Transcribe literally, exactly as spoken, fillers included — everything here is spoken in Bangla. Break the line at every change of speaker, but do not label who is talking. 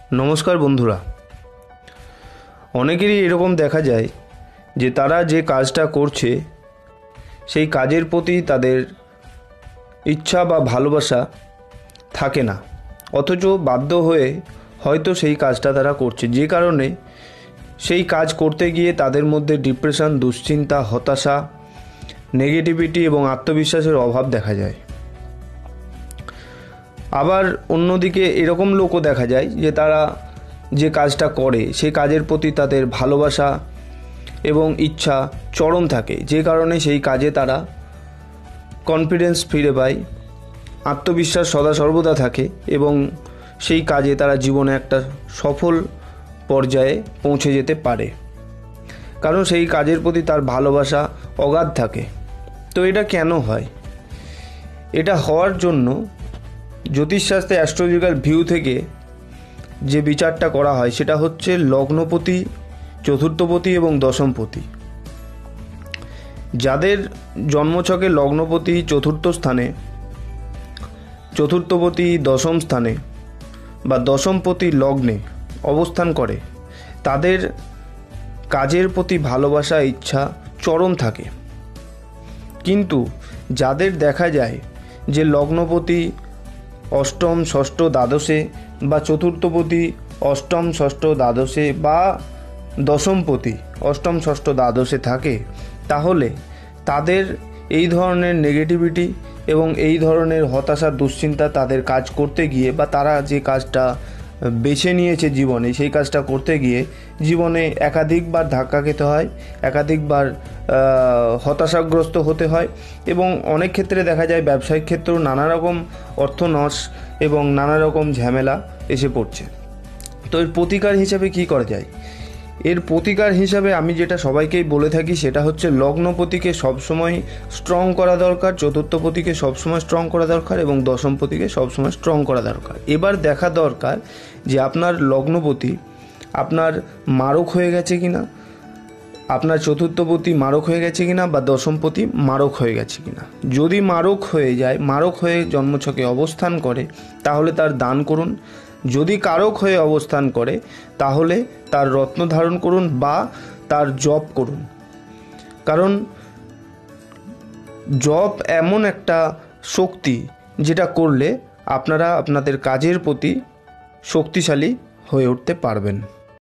নমস্কার বন্ধুরা, অনেকেরই এরকম দেখা যায় যে তারা যে কাজটা করছে সেই কাজের প্রতি তাদের ইচ্ছা বা ভালোবাসা থাকে না, অথচ বাধ্য হয়ে হয়তো সেই কাজটা তারা করছে, যে কারণে সেই কাজ করতে গিয়ে তাদের মধ্যে ডিপ্রেশন, দুশ্চিন্তা, হতাশা, নেগেটিভিটি এবং আত্মবিশ্বাসের অভাব দেখা যায়। আবার অন্যদিকে এরকম লোকও দেখা যায় যে তারা যে কাজটা করে সেই কাজের প্রতি তাদের ভালোবাসা এবং ইচ্ছা চরম থাকে, যে কারণে সেই কাজে তারা কনফিডেন্স ফিরে পায়, আত্মবিশ্বাস সদা সর্বদা থাকে এবং সেই কাজে তারা জীবনে একটা সফল পর্যায়ে পৌঁছে যেতে পারে, কারণ সেই কাজের প্রতি তার ভালোবাসা অগাধ থাকে। তো এটা কেন হয়? এটা হওয়ার জন্য জ্যোতিষশাস্ত্রে অ্যাস্ট্রোলজিক্যাল ভিউ থেকে যে বিচারটা করা হয় সেটা হচ্ছে লগ্নপতি, চতুর্থপতি এবং দশমপতি। যাদের জন্মছকে লগ্নপতি চতুর্থ স্থানে, চতুর্থপতি দশম স্থানে বা দশমপতি লগ্নে অবস্থান করে, তাদের কাজের প্রতি ভালোবাসা, ইচ্ছা চরম থাকে। কিন্তু যাদের দেখা যায় যে লগ্নপতি অষ্টম, ষষ্ঠ, দ্বাদশে বা চতুর্থপতি অষ্টম, ষষ্ঠ, দ্বাদশে বা দশমপতি অষ্টম, ষষ্ঠ, দ্বাদশে থাকে, তাহলে তাদের এই ধরনের নেগেটিভিটি এবং এই ধরনের হতাশা, দুশ্চিন্তা তাদের কাজ করতে গিয়ে বা তারা যে কাজটা বেছে নিয়েছে জীবনে, সেই কাজটা করতে গিয়ে জীবনে একাধিকবার ধাক্কা খেতে হয়, একাধিকবার হতাশাগ্রস্ত হতে হয় এবং অনেক ক্ষেত্রে দেখা যায় ব্যবসায়িক ক্ষেত্রেও নানা রকম অর্থনশ এবং নানা রকম ঝামেলা এসে পড়ছে। তো এর প্রতিকার হিসাবে কি করা যায়? এর প্রতিকার হিসাবে আমি যেটা সবাইকেই বলে থাকি সেটা হচ্ছে লগ্নপতিকে সবসময় স্ট্রং করা দরকার, চতুর্থপতিকে সবসময় স্ট্রং করা দরকার এবং দশমপতিকে সবসময় স্ট্রং করা দরকার। এবার দেখা দরকার যে আপনার লগ্নপতি আপনার মারক হয়ে গেছে কিনা, আপনার চতুর্থপতি মারক হয়ে গেছে কিনা বা দশমপতি মারক হয়ে গেছে কিনা। যদি মারক হয়ে যায়, মারক হয়ে জন্মছকে অবস্থান করে, তাহলে তার দান করুন। যদি কারক হয়ে অবস্থান করে তাহলে তার রত্ন ধারণ করুন বা তার জপ করুন, কারণ জপ এমন একটা শক্তি যেটা করলে আপনারা আপনাদের কাজের প্রতি শক্তিশালী হয়ে উঠতে পারবেন।